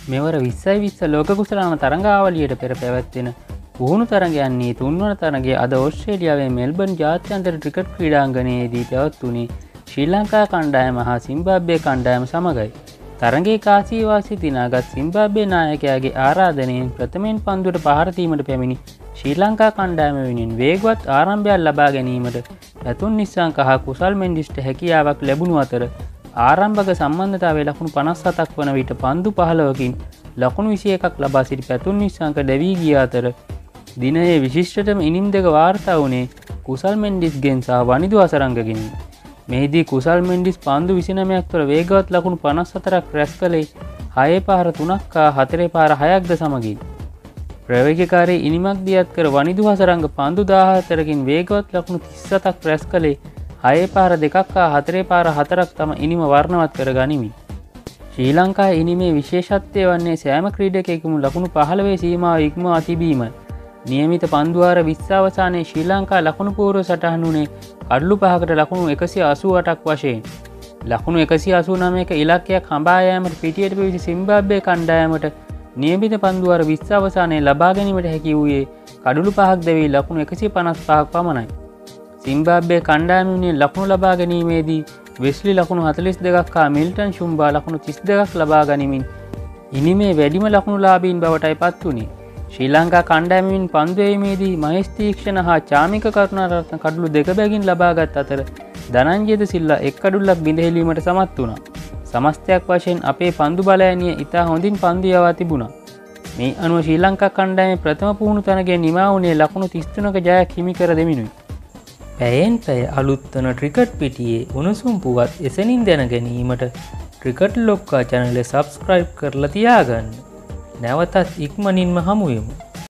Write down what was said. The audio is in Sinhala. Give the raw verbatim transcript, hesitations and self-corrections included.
මෙවර විස්සයි විස්ස ලෝක කුසලාන තරඟාවලියට පෙර පැවැත්වෙන පුහුණු තරඟයන්නේ තුන්වන තරඟය අද ඕස්ට්‍රේලියාවේ මෙල්බර්න් ජාත්‍යන්තර ක්‍රිකට් ක්‍රීඩාංගණයේදී පැවැත්වුණේ ශ්‍රී ලංකා කණ්ඩායම හා සිම්බාබ්වේ කණ්ඩායම සමගයි. තරඟයේ කාසියවාසී දිනාගත් සිම්බාබ්වේ නායකයාගේ ආරාධනයෙන් ප්‍රථමයෙන් පන්දුවට පහර දීමට පැමිණි ශ්‍රී ලංකා කණ්ඩායම වෙනුවෙන් වේගවත් ආරම්භයක් ලබා ගැනීමට පැතුම් නිස්සංක හා කුසල් මෙන්ඩිස්ට හැකියාවක් ලැබුණු අතර ආරම්භක සම්බන්ධතාවයේ ලකුණු පනස් හතක් වන විට පන්දු පහළොවකින් ලකුණු විසි එකක් ලබා සිටි පැතුම් නිස්සංක දැවී ගිය අතර දිනයේ විශිෂ්ටතම ඉනිම් දෙක වාර්තා වුණේ කුසල් මෙන්ඩිස්ගෙන් සහ වනිදු අසරංගගෙන්. මෙහිදී කුසල් මෙන්ඩිස් පන්දු විසිනමයක් තුළ වේගවත් ලකුණු පනස් හතරක් රැස් කළේ හයේ පාර තුනක් හා හතරේ පාර හයක්ද සමගින්. ප්‍රවේගකාරී ඉනිමක් දියත් කර වනිදු හසරංග පන්දු දාහතරකින් වේගවත් ලකුණු තිස් හතක් රැස් කළේ හයේ පාර දෙකක් හා හතරේ පාර හතරක් තම ඉනිම වර්ණවත් කර ගනිමින්. ශ්‍රී ලංකා ඉනිමේ විශේෂත්වය වන්නේ සෑම ක්‍රීඩකයෙකුම ලකුණු පහළොවේ සීමාව ඉක්මවා තිබීම. නියමිත පන්දුවාර විස්ස අවසානයේ ශ්‍රී ලංකා ලකුණු පූර්ව සටහන් වුණේ කඩලු පහකට ලකුණු එකසිය අසූ අටක් වශයෙන්. ලකුණු එකසිය අසූ නවයක ඉලක්කයක් හඹා යාමට පිටියට පිවිසි සිම්බාබ්වේ කණ්ඩායමට නියමිත පන්දුවාර විස්ස අවසානයේ ලබා ගැනීමට හැකි වූයේ කඩලු පහක් දැවී ලකුණු එකසිය පනස් පහක් පමණයි. සිම්බාබ්වේ කණ්ඩායම වෙනුවෙන් ලකුණු ලබා ගැනීමේදී වෙස්ලි ලකුණු හතළිස් දෙකක් හා මිල්ටන් ෂුම්බා ලකුණු තිස් දෙකක් ලබා ගනිමින් ඉනිමේ වැඩිම ලකුණුලාභීන් බවටයි පත් වුණේ. ශ්‍රී ලංකා කණ්ඩායමින් පන්දු එීමේදී මහේෂ් තීක්ෂණ හා චාමික කරුණාරත්න කඩලු දෙක බැගින් ලබාගත් අතර ධනංජයද සිල්ලා එක් කඩුල්ලක් බිඳහෙලීමට සමත් වුණා. සමස්තයක් වශයෙන් අපේ පන්දු බලයනිය ඉතා හොඳින් පන්දු යවා තිබුණා. මේ අනුව ශ්‍රී ලංකා කණ්ඩායමේ ප්‍රථම පුහුණු තරගය නිමා වුණේ ලකුණු තිස් තුනක ජයක් හිමි කර දෙමිනුයි. පැයෙන් පැය අලුත්වන ක්‍රිකට් පිටියේ උණුසුම් පුවත් එසනින් දැන ගැනීමට ක්‍රිකට් ලොක්කා channel එක subscribe කරලා තියාගන්න. නැවතත් ඉක්මනින්ම හමු වෙමු.